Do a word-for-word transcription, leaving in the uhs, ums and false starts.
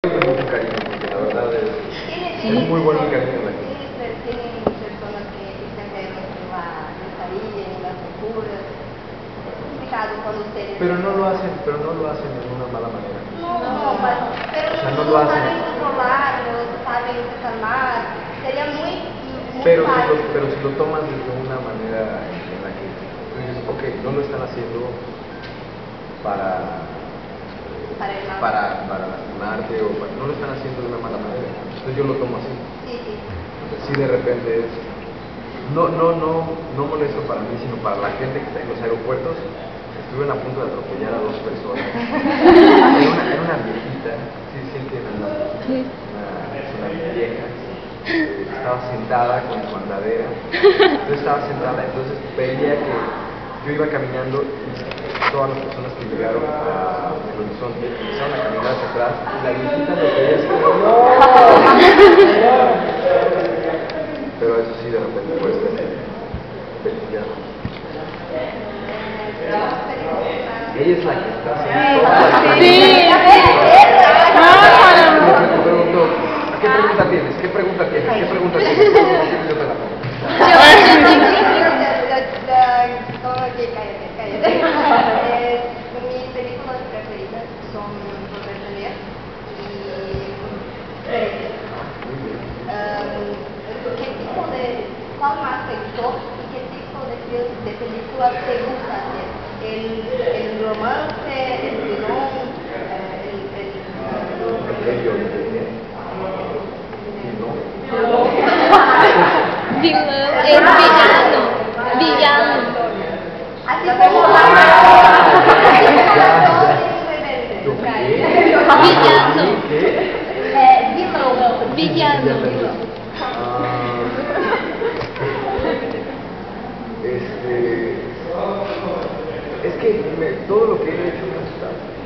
Mucho cariño, porque la verdad es, Sí, es muy bueno el cariño de la gente. tienen personas que exageran en la pesadilla, en las locuras. Es complicado cuando ustedes... Pero no lo hacen, pero no lo hacen de una mala manera. No, no, mas, pero O sea, no, no lo hacen. saben controlarlo, saben desarmar. Sería muy, muy Pero si, lo, fácil. pero si lo tomas desde una manera en la que tú dices, ok, no lo están haciendo para, Para el mal. para, para lastimarte o para, no lo están haciendo de una mala manera. Entonces yo lo tomo así. Sí, sí. Entonces sí de repente es, no, no, no, no molesto para mí, sino para la gente que está en los aeropuertos. Estuvieron a punto de atropellar a dos personas. Era una, era una viejita, sí, sí entienden, ¿no? Una, una vieja. Eh, estaba sentada con su andadera. Entonces estaba sentada, entonces veía que yo iba caminando y todas las personas que llegaron a el horizonte empezaron a caminar hacia atrás y la viejita lo veía así como ¡no! Pero eso sí de repente puede ser peligroso. Ella es la que está haciendo todas las cosas. Sí. Me preguntó, ¿qué pregunta tienes? ¿Qué pregunta tienes? ¿Qué pregunta tienes? Yo te la pongo. Oye, cállate, cállate. Eh, mis películas preferidas son Robert De Niro y Freddy. Um, ¿Qué tipo de, cuál más te gustó y qué tipo de, fil- de películas te gusta hacer? ¿El, el romance, el guión, eh, el... el, Vilão, é villano. Villano. Así como la Villano. Eh, vilão. Villano. Ah, este, es que me- todo lo que he hecho me gusta.